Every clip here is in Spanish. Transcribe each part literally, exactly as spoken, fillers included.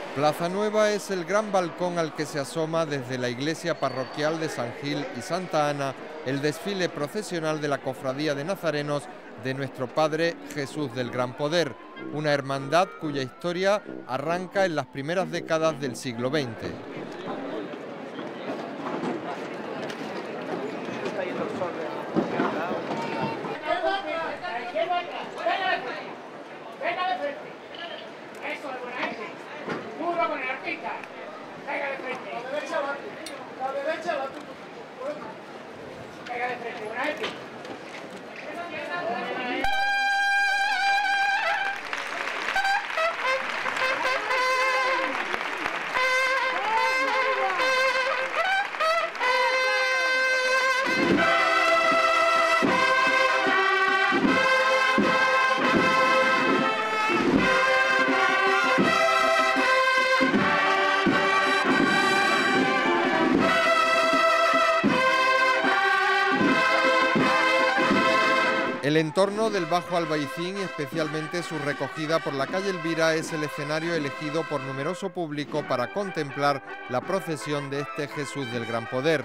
Plaza Nueva es el gran balcón al que se asoma desde la iglesia parroquial de San Gil y Santa Ana el desfile procesional de la Cofradía de Nazarenos de Nuestro Padre Jesús del Gran Poder, una hermandad cuya historia arranca en las primeras décadas del siglo veinte. El entorno del Bajo Albaicín, especialmente su recogida por la calle Elvira, es el escenario elegido por numeroso público para contemplar la procesión de este Jesús del Gran Poder.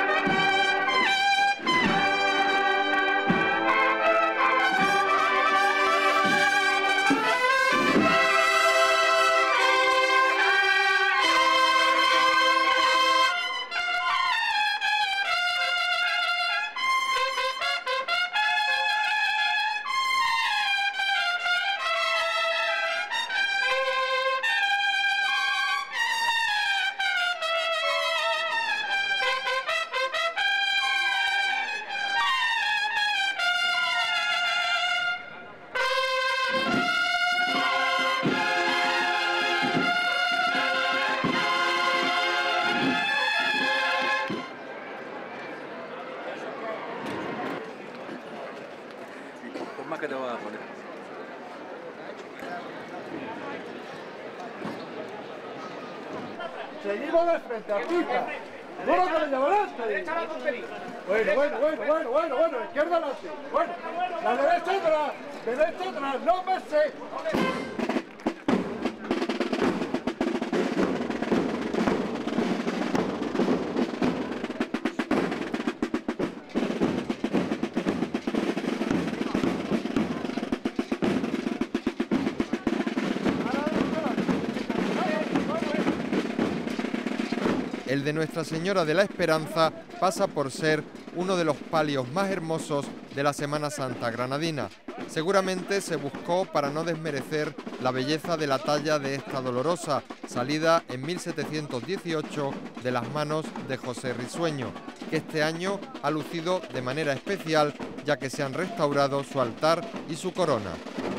Más que te voy a poner. Seguimos de frente, artista. ¿Cómo que le llevarás? Bueno, bueno, bueno, bueno, bueno, bueno, izquierda adelante. Bueno, la derecha atrás, derecha atrás, no me sé. El de Nuestra Señora de la Esperanza pasa por ser uno de los palios más hermosos de la Semana Santa granadina. Seguramente se buscó para no desmerecer la belleza de la talla de esta dolorosa, salida en mil setecientos dieciocho de las manos de José Risueño, que este año ha lucido de manera especial ya que se han restaurado su altar y su corona.